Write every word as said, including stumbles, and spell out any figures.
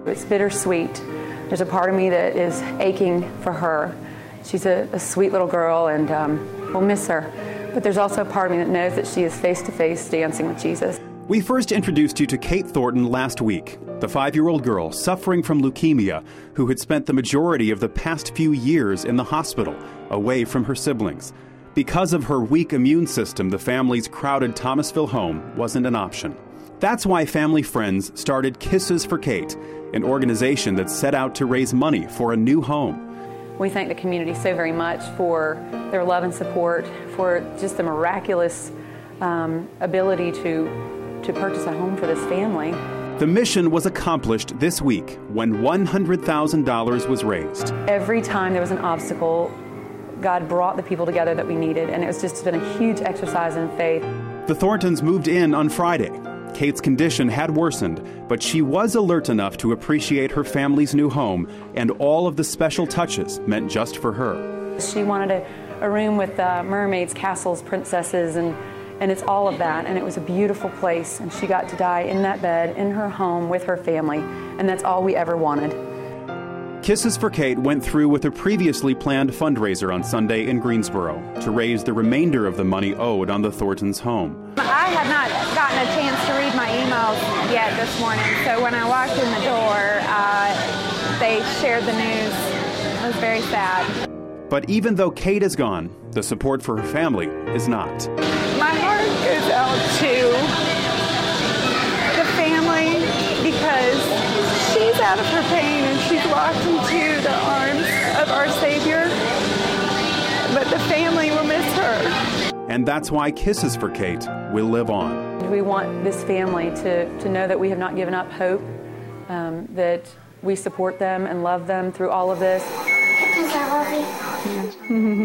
It's bittersweet. There's a part of me that is aching for her. She's a, a sweet little girl, and um, we'll miss her. But there's also a part of me that knows that she is face-to-face dancing with Jesus. We first introduced you to Kate Thornton last week, the five-year-old girl suffering from leukemia who had spent the majority of the past few years in the hospital, away from her siblings. Because of her weak immune system, the family's crowded Thomasville home wasn't an option. That's why family friends started Kisses for Kate, an organization that set out to raise money for a new home. We thank the community so very much for their love and support, for just the miraculous um, ability to to purchase a home for this family. The mission was accomplished this week when one hundred thousand dollars was raised. Every time there was an obstacle, God brought the people together that we needed, and it was just been a huge exercise in faith. The Thorntons moved in on Friday. Kate's condition had worsened, but she was alert enough to appreciate her family's new home and all of the special touches meant just for her. She wanted a, a room with uh, mermaids, castles, princesses, and And it's all of that, and it was a beautiful place, and she got to die in that bed, in her home, with her family, and that's all we ever wanted. Kisses for Kate went through with a previously planned fundraiser on Sunday in Greensboro to raise the remainder of the money owed on the Thorntons' home. I had not gotten a chance to read my emails yet this morning, so when I walked in the door, uh, they shared the news. It was very sad. But even though Kate is gone, the support for her family is not. My heart goes out to the family because she's out of her pain and she's walked into the arms of our Savior, but the family will miss her. And that's why Kisses for Kate will live on. We want this family to, to know that we have not given up hope, um, that we support them and love them through all of this. I love you.